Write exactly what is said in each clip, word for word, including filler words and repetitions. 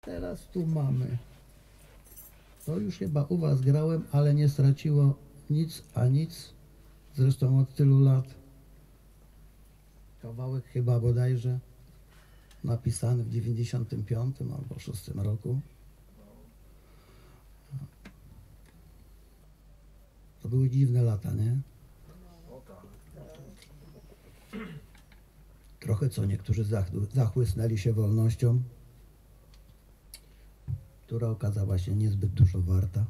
teraz tu mamy. To już chyba u was grałem, ale nie straciło nic a nic. Zresztą od tylu lat. Kawałek chyba bodajże napisany w dziewięćdziesiątym piątym albo szóstym roku. To były dziwne lata, nie? Trochę co niektórzy zachłysnęli się wolnością, która okazała się niezbyt dużo warta.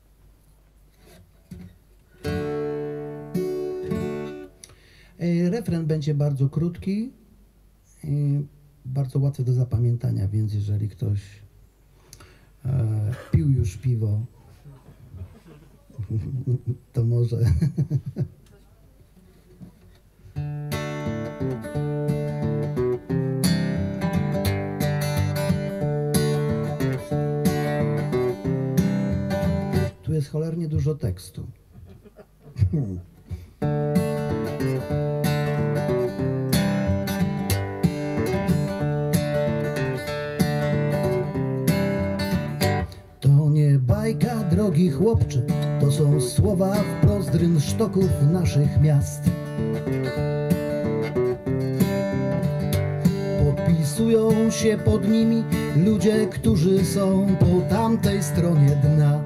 Refren będzie bardzo krótki i bardzo łatwy do zapamiętania, więc jeżeli ktoś e, pił już piwo, to może. Tu jest cholernie dużo tekstu. To nie bajka, drogi chłopcze, to są słowa wprost rynsztoków naszych miast. Podpisują się pod nimi ludzie, którzy są po tamtej stronie dna.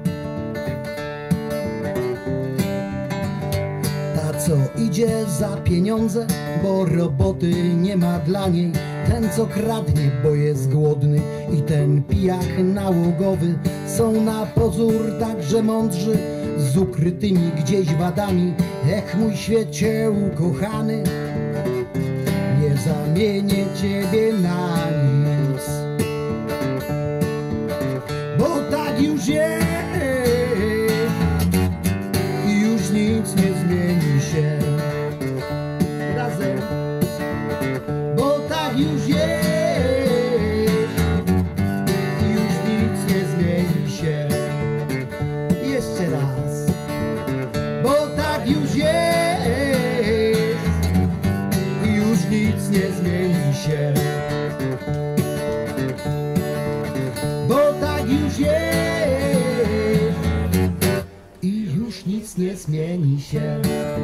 Ta, co idzie za pieniądze, bo roboty nie ma dla niej. Ten, co kradnie, bo jest głodny, i ten pijak nałogowy są na pozór także mądrzy, z ukrytymi gdzieś wadami. Ech, mój świecie ukochany, nie zamienię ciebie na nic, bo tak już jest i już nic nie zmieni się. Razem. Bo tak już jest i już nic nie zmieni się. Jeszcze raz. Bo tak już jest i już nic nie zmieni się. Bo tak już jest i już nic nie zmieni się.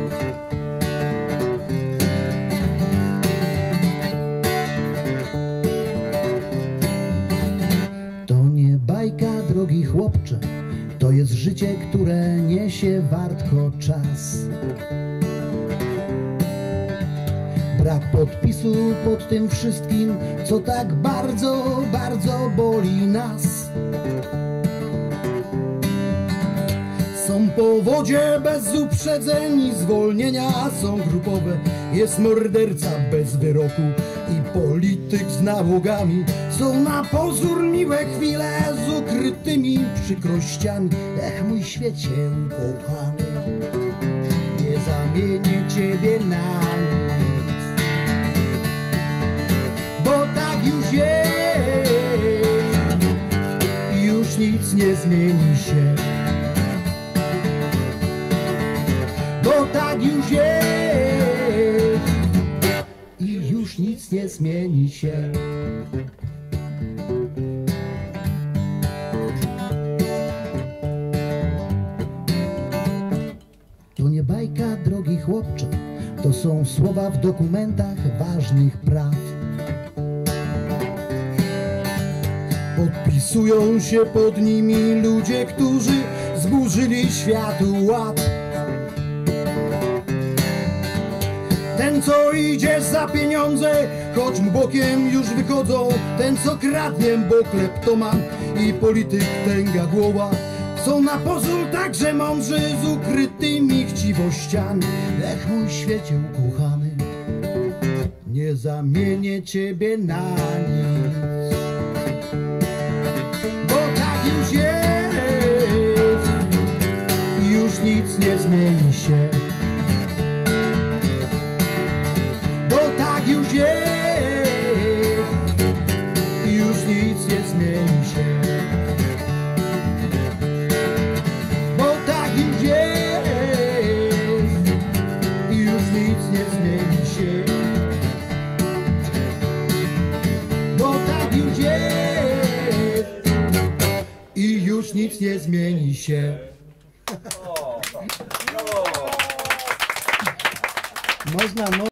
Bajka, drogi chłopcze, to jest życie, które niesie wartko czas. Brak podpisu pod tym wszystkim, co tak bardzo, bardzo boli nas. Są powodzie bez uprzedzeń i zwolnienia, są grupowe, jest morderca bez wyroku i polityk z nałogami. Są na pozór miłe chwile z ukrytymi przykrościami. Ech, mój świecie ukochany, nie zamienię ciebie na nic, bo tak już jest i już nic nie zmieni się. Bo tak już jest i już nic nie zmieni się. To nie bajka, drogi chłopcze, to są słowa w dokumentach ważnych praw. Podpisują się pod nimi ludzie, którzy zburzyli światu ład. Ten, co idzie za pieniądze, choć mu bokiem już wychodzą. Ten, co kradnie, bo kleptoman i polityk tęga głowa. Są na pozór także mądrzy z ukrytymi chciwościami. Ech, mój świecie ukochany, nie zamienię ciebie na nic, bo tak już jest i już nic nie zmieni się. Bo tak już jest i już nic nie zmieni się. Bo tak już jest i już nic nie zmieni się. Bo tak już jest i już nic nie zmieni się. Można,